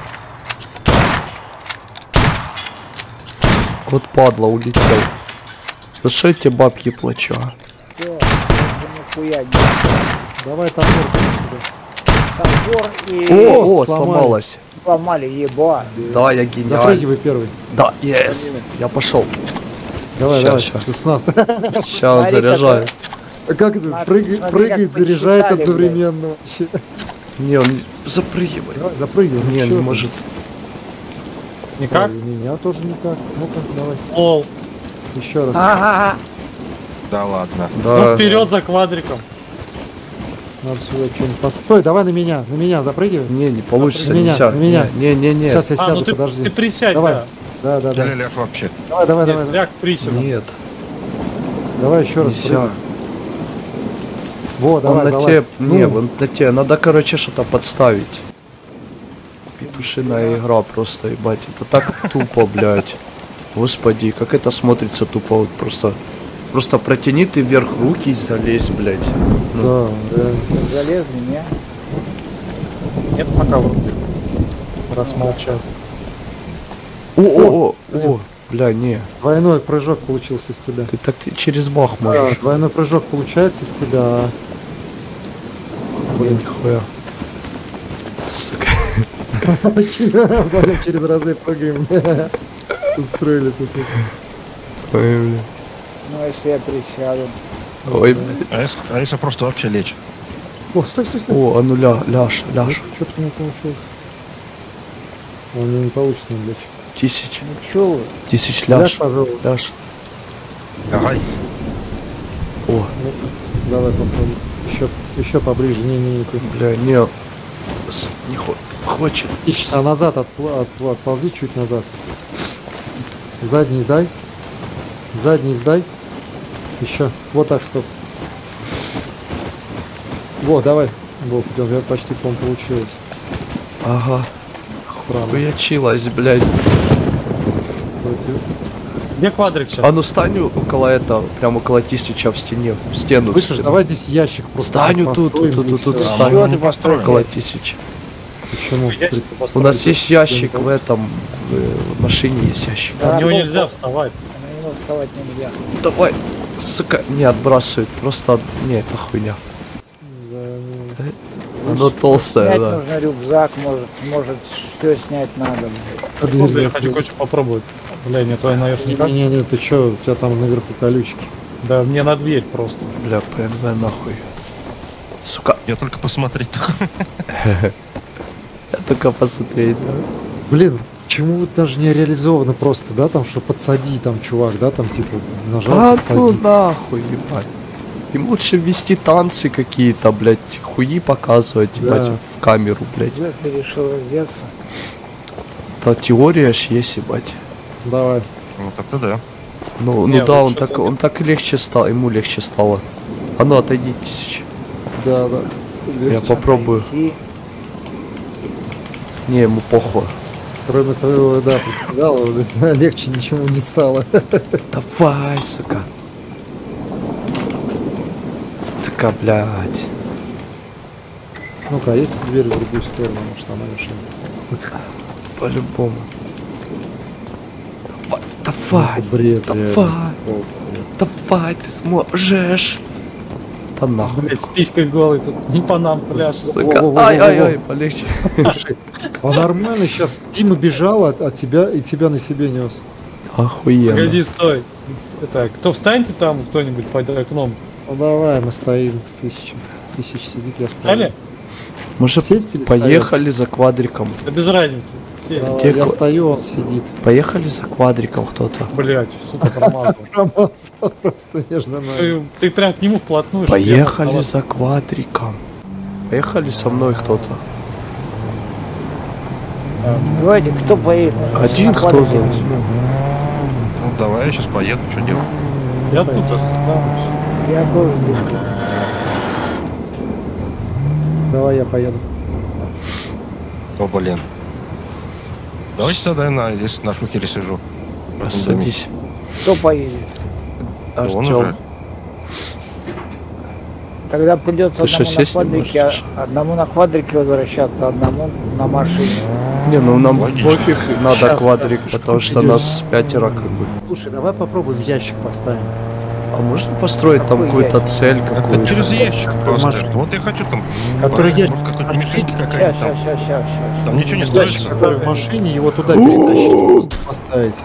Speaker 2: Вот падла, улетел. За что я тебе бабки плачу, а?
Speaker 3: Все, нихуя нет.
Speaker 5: Давай топор сюда.
Speaker 3: Топор и...
Speaker 2: О,
Speaker 5: сломали.
Speaker 2: сломалась.
Speaker 3: Сломали, еба.
Speaker 2: Да, я гениальный.
Speaker 5: Запрыгивай первый.
Speaker 2: Да, yes. Я пошел.
Speaker 5: Давай,
Speaker 2: Щас.
Speaker 5: ты с нас.
Speaker 2: Сейчас
Speaker 3: Смотри,
Speaker 2: заряжаю.
Speaker 5: А как это?
Speaker 3: Смотри,
Speaker 5: Прыгает,
Speaker 3: как
Speaker 5: заряжает
Speaker 3: посчитали,
Speaker 5: одновременно вообще.
Speaker 2: Не, он запрыгивай.
Speaker 5: Давай, запрыгивай.
Speaker 2: Не,
Speaker 5: чё
Speaker 2: не
Speaker 5: ты?
Speaker 2: может.
Speaker 1: Никак?
Speaker 5: Ой, у меня тоже никак. Ну-ка, давай.
Speaker 1: Лол.
Speaker 5: Еще раз.
Speaker 3: Ага.
Speaker 4: Да ладно.
Speaker 1: Ну
Speaker 2: Да.
Speaker 1: вперед за квадриком.
Speaker 5: Надо сюда что-нибудь. Постой, давай на меня запрыгивай.
Speaker 2: Не получится,
Speaker 5: На меня,
Speaker 2: нельзя.
Speaker 5: на меня.
Speaker 2: Не.
Speaker 5: Сейчас я
Speaker 1: А,
Speaker 5: сяду,
Speaker 1: ну ты
Speaker 5: подожди.
Speaker 1: присядь,
Speaker 5: Давай.
Speaker 1: да.
Speaker 5: Да.
Speaker 4: Или ляг вообще.
Speaker 5: Давай.
Speaker 1: Нет, ляг приседом.
Speaker 2: Нет,
Speaker 5: Давай еще раз.
Speaker 2: нельзя.
Speaker 5: прыгай. Во,
Speaker 2: Он
Speaker 5: давай,
Speaker 2: на
Speaker 5: залазь.
Speaker 2: тебе,
Speaker 5: Ну,
Speaker 2: не, вон на тебе, надо, короче, что-то подставить. Петушиная игра просто, ебать, это так тупо, блядь. Господи, как это смотрится тупо, вот просто протяни ты вверх руки и залезь, блядь.
Speaker 5: Да, да.
Speaker 3: Залез меня.
Speaker 1: Нет пока вот. Раз молчат.
Speaker 2: О, бля, не,
Speaker 5: Двойной прыжок получился с тебя.
Speaker 2: ты через бах
Speaker 5: Да,
Speaker 2: можешь.
Speaker 5: двойной прыжок получается с тебя. а
Speaker 2: Блин, нихуя. Сука.
Speaker 5: Вдвоем через разы прыгаем. Устроили тут.
Speaker 2: Ой, бля.
Speaker 3: Ну, если я присяду.
Speaker 2: Ой, блядь.
Speaker 4: А если просто вообще лечь?
Speaker 5: О, стой.
Speaker 2: О, а ну ляж.
Speaker 5: Что-то не получилось. Он мне не получится, блядь.
Speaker 2: 1000
Speaker 3: Ну, чё вы?
Speaker 2: ляж,
Speaker 5: пожалуй.
Speaker 2: ляж.
Speaker 4: Ага.
Speaker 2: О,
Speaker 5: Давай попробуем. Еще поближе. Не.
Speaker 2: бля, не. Не хочет.
Speaker 5: А назад отползи чуть назад. Задний сдай. Еще. Вот так, стоп. Во, давай. Во, я почти, по-моему, получилось.
Speaker 2: Ага.
Speaker 5: Правда.
Speaker 2: Хуячилась, блядь.
Speaker 1: Где квадрик сейчас?
Speaker 2: А ну стань около этого, прям около 1000 в стене, в стену. в
Speaker 5: Слышишь,
Speaker 2: стену.
Speaker 5: давай здесь ящик просто
Speaker 2: Стань тут,
Speaker 5: построим, и
Speaker 2: тут,
Speaker 5: всё.
Speaker 2: стань.
Speaker 3: чего ты построил?
Speaker 2: Около 1000.
Speaker 5: Почему?
Speaker 1: Ящик
Speaker 2: У
Speaker 1: построить.
Speaker 2: нас есть ящик в этом, в машине есть ящик.
Speaker 1: На него
Speaker 3: Да,
Speaker 1: нельзя вставать.
Speaker 3: На него вставать нельзя.
Speaker 2: Давай, сука, не отбрасывает, просто, не, это хуйня.
Speaker 5: Да, ну,
Speaker 2: Оно толстое,
Speaker 3: Снять
Speaker 2: да.
Speaker 3: нужно рюкзак, может все снять надо. блядь.
Speaker 5: а дверь
Speaker 1: Можно я
Speaker 5: закрыть.
Speaker 1: хочу кое-что попробовать. Бля, нет, твой наверх никак.
Speaker 5: Не, ты чё, у тебя там наверху колючки.
Speaker 1: Да, мне на дверь просто.
Speaker 2: Бля, ПНВ нахуй. Сука,
Speaker 4: Я только посмотреть.
Speaker 2: я только посмотреть, да.
Speaker 5: Блин, почему вот даже не реализовано просто, да, там, что подсади, там, чувак, да, там, типа, нажал,
Speaker 2: Да
Speaker 5: подсади.
Speaker 2: ну нахуй, ебать. Им лучше ввести танцы какие-то, блядь, хуи показывать,
Speaker 5: Да.
Speaker 2: ебать, в камеру, блядь.
Speaker 3: Когда ты решил раздеться?
Speaker 2: Та теория ж есть, ебать.
Speaker 5: Давай.
Speaker 4: Ну так-то да.
Speaker 2: Ну
Speaker 1: Не,
Speaker 2: да,
Speaker 1: лучше
Speaker 2: он так и легче стал, ему легче стало. А ну отойди 1000.
Speaker 5: Да.
Speaker 2: Я попробую.
Speaker 3: И
Speaker 2: Не, ему похуй.
Speaker 5: Кроме твоего, да, председала, легче ничего не стало.
Speaker 2: Давай, сука. Сука, блядь.
Speaker 5: Ну-ка, а есть дверь в другую сторону, может, она мешает.
Speaker 2: По-любому. Давай,
Speaker 5: Бред,
Speaker 2: давай,
Speaker 5: реально.
Speaker 2: давай, ты сможешь. Да нахуй.
Speaker 1: Блять, с писькой голый тут не по нам пляж.
Speaker 2: Сука.
Speaker 5: Во-во-во-во-во.
Speaker 2: Ай, полегче.
Speaker 5: Слушай, а нормально, сейчас Дима бежал от тебя и тебя на себе нес.
Speaker 2: Охуенно.
Speaker 1: Погоди, стой. Это, кто встаньте там, кто-нибудь под окном.
Speaker 5: Ну давай, мы стоим с 1000 сидит, я стою.
Speaker 1: Стали?
Speaker 2: Может,
Speaker 5: Сесть или
Speaker 2: поехали за квадриком?
Speaker 1: Да без разницы. Сесть.
Speaker 5: Давай,
Speaker 2: Где
Speaker 5: я
Speaker 2: ква-
Speaker 5: стою, он сидит.
Speaker 2: Поехали за квадриком кто-то.
Speaker 1: Блять, сука, промазал.
Speaker 5: Промазал просто между нами.
Speaker 1: Ты прям к нему вплотную. чтобы я
Speaker 2: Поехали
Speaker 1: мог
Speaker 2: за квадриком. Поехали со мной кто-то.
Speaker 3: давайте, кто поедет?
Speaker 2: Один
Speaker 3: На
Speaker 2: кто
Speaker 3: квадрике.
Speaker 2: за?
Speaker 4: Ну давай, я сейчас поеду, что делать?
Speaker 1: Я тут останусь.
Speaker 3: Я тоже здесь.
Speaker 5: Давай я поеду.
Speaker 4: О, блин. Давайте тогда я здесь на шухере сижу.
Speaker 2: Садись.
Speaker 3: Кто поедет?
Speaker 4: Он
Speaker 2: Артем.
Speaker 4: уже.
Speaker 3: Тогда придется
Speaker 2: Ты что,
Speaker 3: одному на
Speaker 2: сесть не
Speaker 3: квадрике,
Speaker 2: можешь?
Speaker 3: одному на квадрике возвращаться, одному на машине.
Speaker 2: Не, ну нам
Speaker 4: Логично.
Speaker 2: пофиг, надо
Speaker 5: Щас,
Speaker 2: квадрик,
Speaker 5: рядышком
Speaker 2: потому что
Speaker 5: идёшь.
Speaker 2: нас 5 как бы.
Speaker 5: Слушай, давай попробуем ящик поставим.
Speaker 2: А можно построить там
Speaker 3: Какой
Speaker 2: какую-то цель
Speaker 4: Это
Speaker 2: какую-то?
Speaker 4: через ящик поставь.
Speaker 5: Машина.
Speaker 4: Вот я хочу там.
Speaker 5: Который
Speaker 4: может,
Speaker 5: ящик
Speaker 4: какой-то мишеньки
Speaker 5: открыть?
Speaker 4: какая-то там.
Speaker 3: Сейчас.
Speaker 4: Там ничего не
Speaker 5: Ящик,
Speaker 4: строится.
Speaker 5: который в машине, его туда перетащить, просто поставить.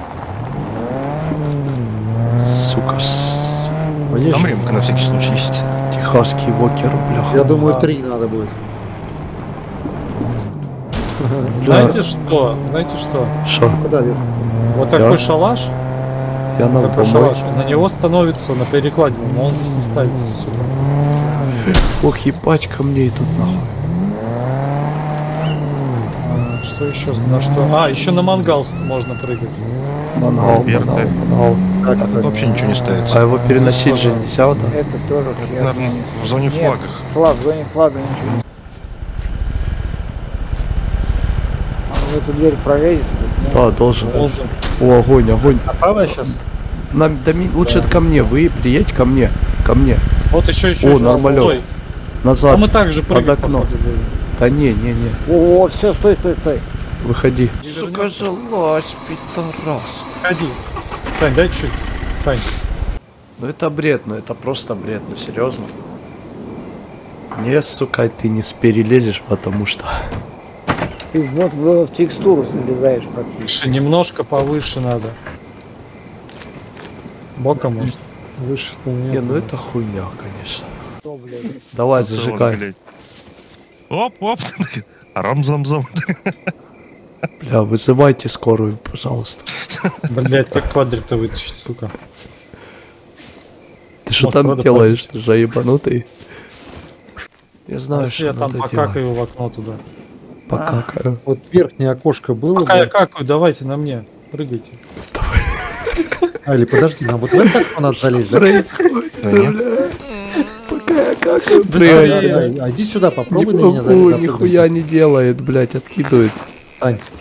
Speaker 2: Сука,
Speaker 5: А
Speaker 4: Там
Speaker 5: ящик,
Speaker 4: ремка на всякий случай есть.
Speaker 2: техасский вокер, бляха.
Speaker 5: я думаю, 3 надо будет.
Speaker 1: Знаете что? Знаете что?
Speaker 2: Шо?
Speaker 5: Куда вверх?
Speaker 1: Вот
Speaker 2: Я?
Speaker 1: такой шалаш,
Speaker 2: Я на
Speaker 1: такой
Speaker 2: домой.
Speaker 1: шалаш, на него становится на перекладину, но он здесь не ставится, сука.
Speaker 2: Ох, ебать, ко мне идут нахуй.
Speaker 1: Что еще? На что? А, еще на мангал можно прыгать.
Speaker 2: Мангал,
Speaker 4: Альберта.
Speaker 2: мангал.
Speaker 5: Так,
Speaker 4: А тут
Speaker 5: кстати.
Speaker 4: вообще ничего не
Speaker 2: А
Speaker 4: ставится.
Speaker 2: его переносить же нельзя, да?
Speaker 3: Это тоже хер.
Speaker 4: Наверное, в зоне
Speaker 3: Нет,
Speaker 4: флагах.
Speaker 3: флаг, в зоне флага ничего не... А вы эту дверь пролезете? Нет?
Speaker 2: Да, должен.
Speaker 1: Должен.
Speaker 2: О, огонь, огонь.
Speaker 5: А правая сейчас?
Speaker 2: Лучше ко мне, вы приедь ко мне. Ко мне.
Speaker 1: Вот еще.
Speaker 2: О, нормалек.
Speaker 1: Стой. А
Speaker 2: Назад.
Speaker 1: мы также прыгать,
Speaker 2: под окно.
Speaker 1: походу, будем.
Speaker 2: Да не.
Speaker 3: О, все, стой, стой, стой.
Speaker 2: Выходи.
Speaker 1: Не
Speaker 2: Сука,
Speaker 1: вернёшься?
Speaker 2: залазь, пидорас.
Speaker 1: Ходи. Сань, дай чуть. Сань.
Speaker 2: Ну это бред, ну это просто бред, ну серьезно. Не, сука, ты не перелезешь, потому что...
Speaker 3: Ты вот в текстуру залезаешь практически.
Speaker 1: Выше, немножко повыше надо. Боком может.
Speaker 5: Выше-то
Speaker 2: Не,
Speaker 5: нет.
Speaker 2: ну это хуйня, конечно.
Speaker 3: Что, блядь?
Speaker 2: Давай,
Speaker 4: Вот,
Speaker 2: зажигай.
Speaker 4: блядь. Оп. Рам-зам-зам.
Speaker 2: Бля, вызывайте скорую, пожалуйста.
Speaker 1: Блять, как квадрик-то вытащить, сука.
Speaker 2: Ты что
Speaker 1: Может,
Speaker 2: там
Speaker 1: надо
Speaker 2: делаешь? Ты же ебанутый. Я знаю,
Speaker 1: Если
Speaker 2: что
Speaker 1: я там
Speaker 2: надо делать.
Speaker 1: покакаю в окно туда.
Speaker 2: Покакаю.
Speaker 5: Вот верхнее окошко было.
Speaker 1: Пока я
Speaker 5: бы.
Speaker 1: какаю, давайте на мне. Прыгайте.
Speaker 5: А, или подожди, нам вот в это окно надо залезть, да?
Speaker 2: Происходит,
Speaker 4: Да нет.
Speaker 2: бля. Пока я какаю,
Speaker 5: Да,
Speaker 2: прыгай.
Speaker 5: да, да. А иди сюда,
Speaker 2: Не
Speaker 5: попробуй на меня
Speaker 2: могу,
Speaker 5: запрыгнуть.
Speaker 2: нихуя не делает, блядь, откидывает.
Speaker 5: Ань,